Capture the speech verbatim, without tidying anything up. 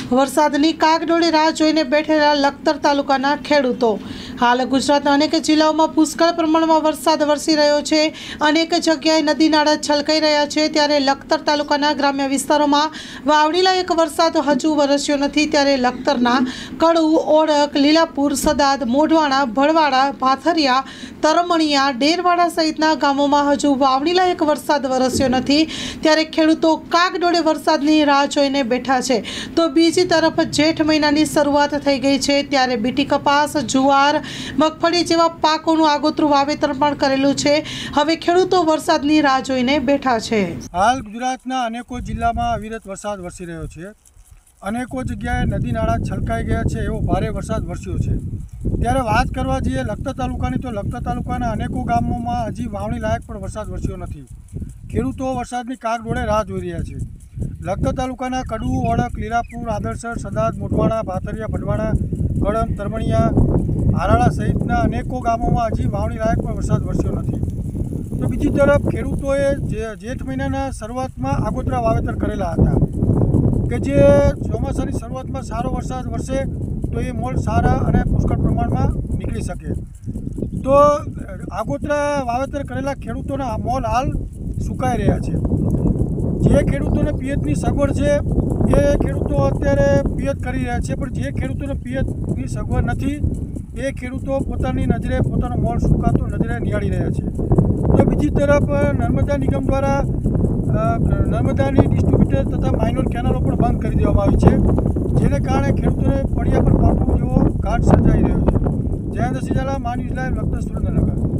વરસાદની કાગડોળે રાહ જોઈને બેઠેલા લખતર તાલુકાના ખેડૂતો। હાલ ગુજરાતના અનેક જિલ્લાઓમાં પુષ્કળ પ્રમાણમાં વરસાદ વરસી રહ્યો છે। અનેક જગ્યાએ નદી નાળા છલકાઈ રહ્યા છે, ત્યારે લખતર તાલુકાના ગ્રામ્ય વિસ્તારોમાં વાવડીલા એક વરસાદ હજુ વરસ્યો નથી। ત્યારે લખતરના કડુ, ઓળક, લીલાપુર, સદાદ, મોઢવાડા, ભળવાડા, ભાથરિયા, તરમણિયા, ડેરવાડા સહિતના ગામોમાં હજુ વાવડીલા એક વરસાદ વરસ્યો નથી। ત્યારે ખેડૂતો કાગડોળે વરસાદની રાહ જોઈને બેઠા છે। તો બીજી તરફ જેઠ મહિનાની શરૂઆત થઈ ગઈ છે, ત્યારે બીટી કપાસ, જુવાર, મગફળી જેવા પાકોનું આગોતરું વાવેતર પણ કરેલું છે। હવે ખેડૂતો વરસાદની રાહ જોઈને બેઠા છે। હાલ ગુજરાતના અનેકો જિલ્લામાં અવિરત વરસાદ વરસી રહ્યો છે। અનેકો જગ્યાએ નદી નાળા છલકાઈ ગયા છે, એવો ભારે વરસાદ વરસ્યો છે। ત્યારે વાત કરવા જઈએ લખતર તાલુકાની, તો લખતર તાલુકાના અનેકો ગામોમાં હજી વાવણી લાયક પણ વરસાદ વરસ્યો નથી। ખેડૂતો વરસાદની કાગડોળે રાહ જોઈ રહ્યા છે। લખતર તાલુકાના કડુ, ઓળક, લીલાપુર, આદરસર, સદાદ, મોઢવાડા, ભાથરિયા, ભડવાડા, કળમ, તરમણિયા, આરાળા સહિતના અનેકો ગામોમાં હજી વાવણી લાયક પણ વરસાદ વરસ્યો નથી। તો બીજી તરફ ખેડૂતોએ જે જેઠ મહિનાના શરૂઆતમાં આગોતરા વાવેતર કરેલા હતા કે જે ચોમાસાની શરૂઆતમાં સારો વરસાદ વરસે તો એ મોલ સારા અને પુષ્કળ પ્રમાણમાં નીકળી શકે। તો આગોતરા વાવેતર કરેલા ખેડૂતોના મોલ હાલ સુકાઈ રહ્યા છે। જે ખેડૂતોને પિયતની સગવડ છે એ ખેડૂતો અત્યારે પિયત કરી રહ્યા છે, પણ જે ખેડૂતોને પિયતની સગવડ નથી એ ખેડૂતો પોતાની નજરે પોતાનો મોલ સુકાતો નજરે નિહાળી રહ્યા છે। તો બીજી તરફ નર્મદા નિગમ દ્વારા નર્મદાની ડિસ્ટ્રીબ્યુટર તથા માઇનોર કેનાલો પણ બંધ કરી દેવામાં આવી છે, જેને કારણે ખેડૂતોને પડ્યા પર પાકું જેવો ઘાટ સર્જાઈ રહ્યો છે। જયેન્દ્રસિંહ ઝાલા, મા ન્યૂઝ લાઈવ, લખતર, સુરેન્દ્રનગર।